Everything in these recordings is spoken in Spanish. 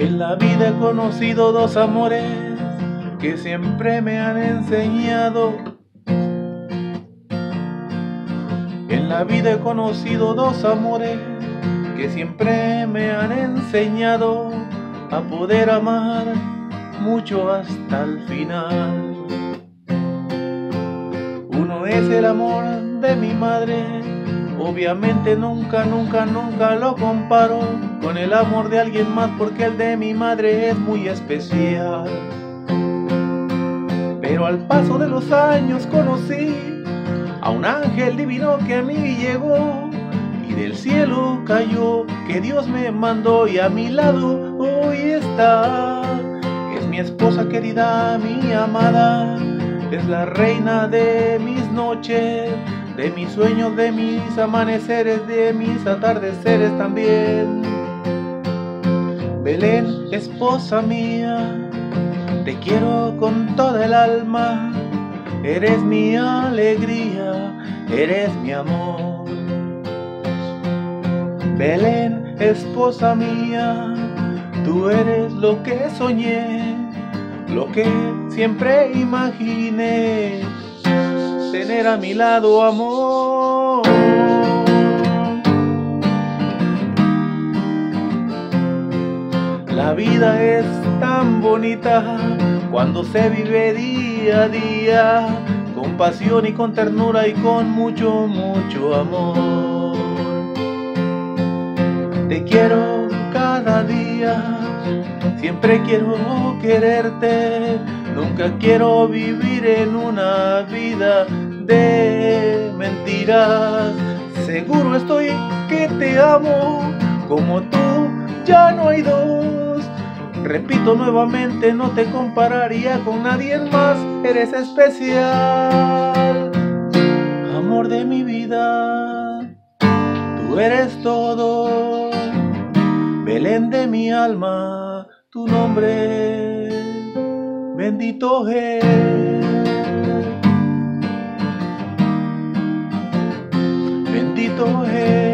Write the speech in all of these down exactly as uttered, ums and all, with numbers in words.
En la vida he conocido dos amores que siempre me han enseñado. En la vida he conocido dos amores que siempre me han enseñado a poder amar mucho hasta el final. Uno es el amor de mi madre, obviamente nunca, nunca, nunca lo comparo con el amor de alguien más, porque el de mi madre es muy especial. Pero al paso de los años conocí a un ángel divino que a mí llegó y del cielo cayó, que Dios me mandó, y a mi lado hoy está. Es mi esposa querida, mi amada, es la reina de mis noches, de mis sueños, de mis amaneceres, de mis atardeceres también. Belén, esposa mía, te quiero con toda el alma, eres mi alegría, eres mi amor. Belén, esposa mía, tú eres lo que soñé, lo que siempre imaginé, tener a mi lado, amor. La vida es tan bonita cuando se vive día a día, con pasión y con ternura y con mucho, mucho amor. Te quiero cada día, siempre quiero quererte, nunca quiero vivir en una vida de mentiras. Seguro estoy que te amo, como tú ya no hay dos. Repito nuevamente, no te compararía con nadie más, eres especial. Amor de mi vida, tú eres todo. Belén de mi alma, tu nombre bendito es. Bendito es.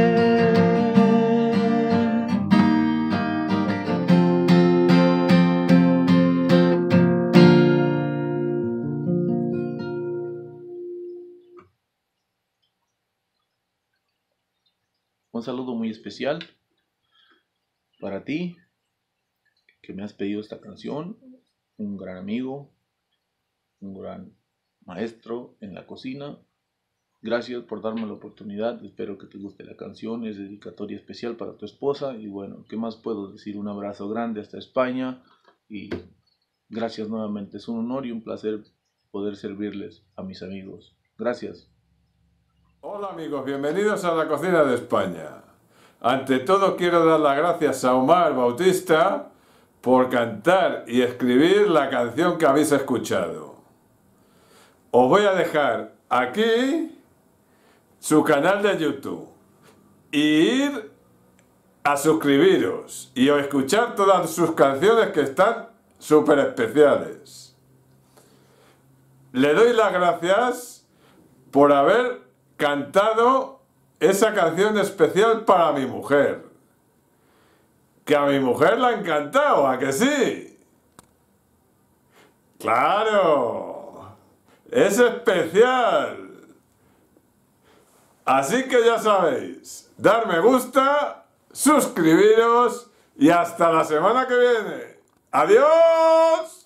Un saludo muy especial para ti, que me has pedido esta canción, un gran amigo, un gran maestro en la cocina. Gracias por darme la oportunidad, espero que te guste la canción, es dedicatoria especial para tu esposa. Y bueno, ¿qué más puedo decir? Un abrazo grande hasta España y gracias nuevamente, es un honor y un placer poder servirles a mis amigos. Gracias. Hola amigos, bienvenidos a la cocina de España. Ante todo quiero dar las gracias a Omar Bautista por cantar y escribir la canción que habéis escuchado. Os voy a dejar aquí su canal de YouTube y ir a suscribiros y a escuchar todas sus canciones que están súper especiales. Le doy las gracias por haber cantado esa canción especial para mi mujer, que a mi mujer le ha encantado, ¿a que sí? ¡Claro! ¡Es especial! Así que ya sabéis, dar me gusta, suscribiros y hasta la semana que viene. ¡Adiós!